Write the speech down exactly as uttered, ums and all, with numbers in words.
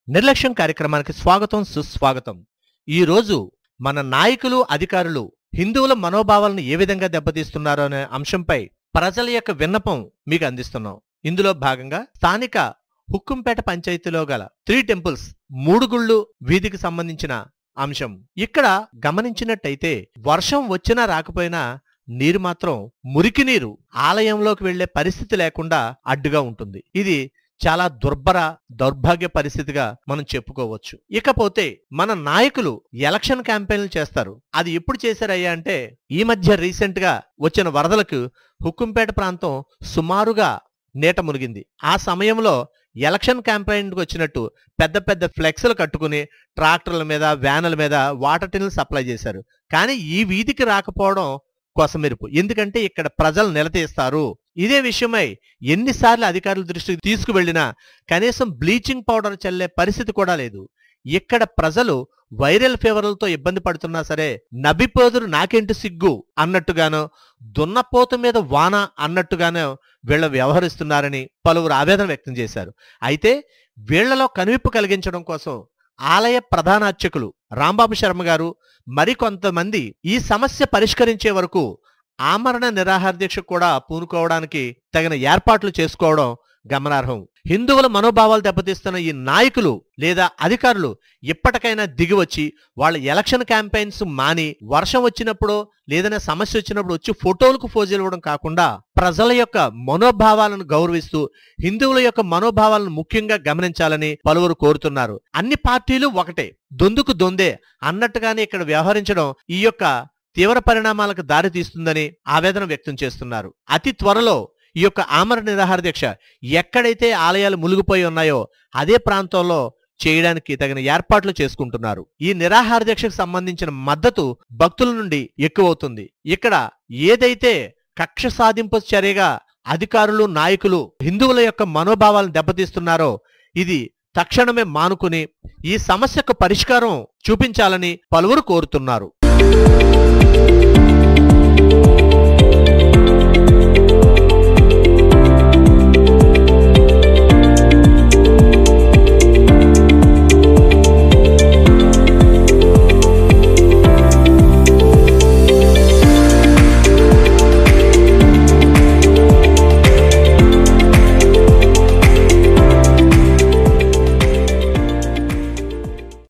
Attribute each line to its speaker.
Speaker 1: నిర్లక్ష్యం కార్యక్రమానికి స్వాగతం సుస్వాగతం. ఈ రోజు మన నాయకులు అధికారులు హిందువుల మనోభావాలను ఏ విధంగా దెబ్బతీస్తున్నారో అనే అంశంపై ప్రజల యొక్క విన్నపం మీకు అందిస్తున్నాం. ఇందులో భాగంగా స్థానిక హుక్కుంపేట పంచాయతీలో గల త్రీ టెంపుల్స్ మూడు గుళ్ళు వీధికి సంబంధించిన అంశం. ఇక్కడ గమనించినట్టయితే వర్షం వచ్చినా రాకపోయినా నీరు మాత్రం మురికి నీరు ఆలయంలోకి వెళ్లే పరిస్థితి లేకుండా అడ్డుగా ఉంటుంది. ఇది చాలా దుర్భర దౌర్భాగ్య పరిస్థితిగా మనం చెప్పుకోవచ్చు. ఇకపోతే మన నాయకులు ఎలక్షన్ క్యాంపెయిన్లు చేస్తారు. అది ఎప్పుడు చేశారయ్యా అంటే ఈ మధ్య రీసెంట్ గా వచ్చిన వరదలకు హుక్కుంపేట ప్రాంతం సుమారుగా నీట మునిగింది. ఆ సమయంలో ఎలక్షన్ క్యాంపెయిన్కి వచ్చినట్టు పెద్ద పెద్ద ఫ్లెక్స్లు కట్టుకుని ట్రాక్టర్ల మీద వ్యానుల మీద వాటర్ టిన్లు సప్లై చేశారు. కానీ ఈ వీధికి రాకపోవడం కొసమెరుపు. ఎందుకంటే ఇక్కడ ప్రజలు నిలదీస్తారు. ఇదే విషయమై ఎన్నిసార్లు అధికారుల దృష్టికి తీసుకువెళ్లినా కనీసం బ్లీచింగ్ పౌడర్ చల్లే పరిస్థితి కూడా లేదు. ఇక్కడ ప్రజలు వైరల్ ఫీవర్లతో ఇబ్బంది పడుతున్నా సరే నబిపోదురు నాకేంటి సిగ్గు అన్నట్టుగానో దున్నపోతు మీద వాన అన్నట్టుగానో వీళ్ళు వ్యవహరిస్తున్నారని పలువురు ఆవేదన వ్యక్తం చేశారు. అయితే వీళ్లలో కనువిప్పు కలిగించడం కోసం ఆలయ ప్రధాన అర్చకులు రాంబాబు శర్మ గారు మరికొంతమంది ఈ సమస్య పరిష్కరించే వరకు ఆమరణ నిరాహార దీక్ష కూడా పూనుకోవడానికి తగిన ఏర్పాట్లు చేసుకోవడం గమనార్హం. హిందువుల మనోభావాలు దెబ్బతీస్తున్న ఈ నాయకులు లేదా అధికారులు ఇప్పటికైనా దిగివచ్చి వాళ్ళ ఎలక్షన్ క్యాంపెయిన్స్ మాని వర్షం వచ్చినప్పుడు లేదనే సమస్య వచ్చినప్పుడు వచ్చి ఫోటోలకు ఫోజులు ఇవ్వడం కాకుండా ప్రజల యొక్క మనోభావాలను గౌరవిస్తూ హిందువుల యొక్క మనోభావాలను ముఖ్యంగా గమనించాలని పలువురు కోరుతున్నారు. అన్ని పార్టీలు ఒకటే, దొందుకు దొందే అన్నట్టుగానే ఇక్కడ వ్యవహరించడం ఈ యొక్క తీవ్ర పరిణామాలకు దారి తీస్తుందని ఆవేదన వ్యక్తం చేస్తున్నారు. అతి త్వరలో ఈ యొక్క ఆమరణ నిరాహార దీక్ష ఎక్కడైతే ఆలయాలు మునిగిపోయి ఉన్నాయో అదే ప్రాంతంలో చేయడానికి తగిన ఏర్పాట్లు చేసుకుంటున్నారు. ఈ నిరాహార దీక్షకు సంబంధించిన మద్దతు భక్తుల నుండి ఎక్కువవుతుంది. ఇక్కడ ఏదైతే కక్ష సాధింపు చర్యగా అధికారులు నాయకులు హిందువుల యొక్క మనోభావాలను దెబ్బతీస్తున్నారో ఇది తక్షణమే మానుకుని ఈ సమస్యకు పరిష్కారం చూపించాలని పలువురు కోరుతున్నారు.